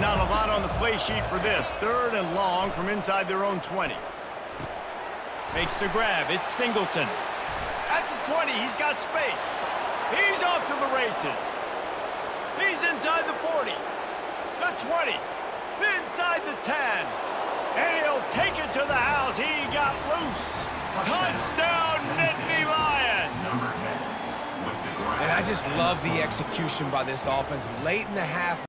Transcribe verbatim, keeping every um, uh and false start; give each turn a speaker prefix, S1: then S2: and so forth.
S1: not a lot on the play sheet for this. Third and long from inside their own twenty. Makes the grab. It's Singleton. At the twenty, he's got space. He's off to the races. He's inside the forty. The twenty. Inside the ten. And he'll take it to the house. He got loose. Touchdown, Nittany Lions.
S2: And I just love the execution by this offense late in the half.